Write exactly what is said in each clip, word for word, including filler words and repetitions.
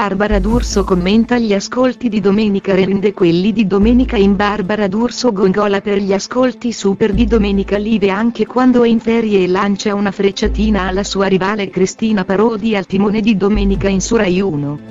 Barbara D'Urso commenta gli ascolti di Domenica rende quelli di Domenica in. Barbara D'Urso gongola per gli ascolti super di Domenica Live anche quando è in ferie e lancia una frecciatina alla sua rivale Cristina Parodi al timone di Domenica in su Rai uno.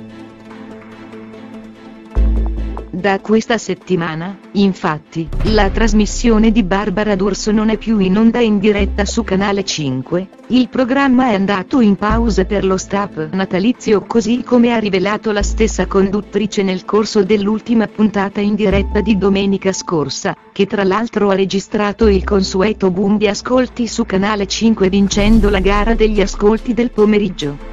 Da questa settimana, infatti, la trasmissione di Barbara D'Urso non è più in onda in diretta su Canale cinque, il programma è andato in pausa per lo stop natalizio così come ha rivelato la stessa conduttrice nel corso dell'ultima puntata in diretta di domenica scorsa, che tra l'altro ha registrato il consueto boom di ascolti su Canale cinque vincendo la gara degli ascolti del pomeriggio.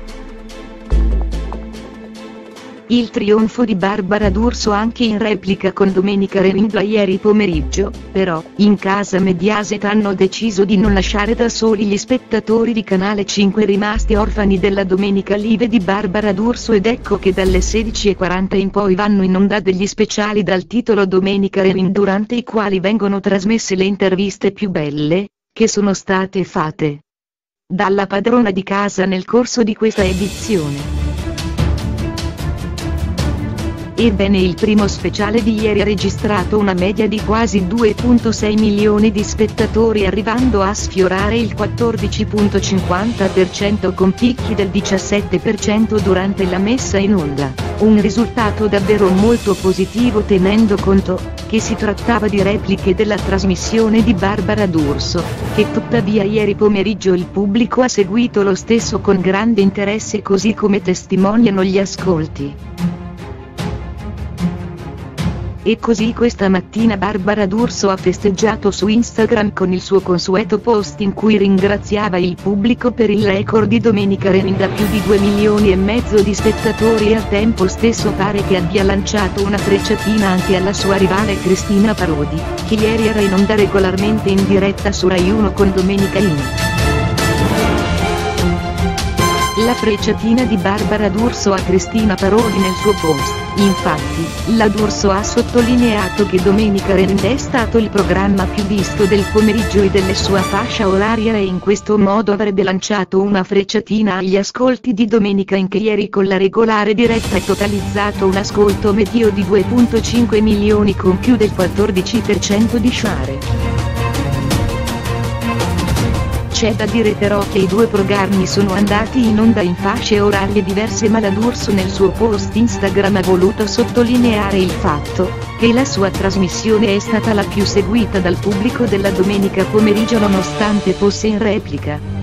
Il trionfo di Barbara D'Urso anche in replica con Domenica Rewind ieri pomeriggio, però, in casa Mediaset hanno deciso di non lasciare da soli gli spettatori di Canale cinque rimasti orfani della Domenica Live di Barbara D'Urso ed ecco che dalle sedici e quaranta in poi vanno in onda degli speciali dal titolo Domenica Rewind durante i quali vengono trasmesse le interviste più belle, che sono state fatte dalla padrona di casa nel corso di questa edizione. Ebbene il primo speciale di ieri ha registrato una media di quasi due virgola sei milioni di spettatori arrivando a sfiorare il quattordici virgola cinquanta per cento con picchi del diciassette per cento durante la messa in onda, un risultato davvero molto positivo tenendo conto che si trattava di repliche della trasmissione di Barbara D'Urso, che tuttavia ieri pomeriggio il pubblico ha seguito lo stesso con grande interesse così come testimoniano gli ascolti. E così questa mattina Barbara D'Urso ha festeggiato su Instagram con il suo consueto post in cui ringraziava il pubblico per il record di Domenica Rewind da più di due milioni e mezzo di spettatori e al tempo stesso pare che abbia lanciato una frecciatina anche alla sua rivale Cristina Parodi, che ieri era in onda regolarmente in diretta su Rai uno con Domenica in. La frecciatina di Barbara D'Urso a Cristina Parodi nel suo post, infatti, la D'Urso ha sottolineato che Domenica Rewind è stato il programma più visto del pomeriggio e della sua fascia oraria e in questo modo avrebbe lanciato una frecciatina agli ascolti di Domenica in che ieri con la regolare diretta è totalizzato un ascolto medio di due virgola cinque milioni con più del quattordici per cento di share. C'è da dire però che i due programmi sono andati in onda in fasce orarie diverse ma la D'Urso nel suo post Instagram ha voluto sottolineare il fatto che la sua trasmissione è stata la più seguita dal pubblico della domenica pomeriggio nonostante fosse in replica.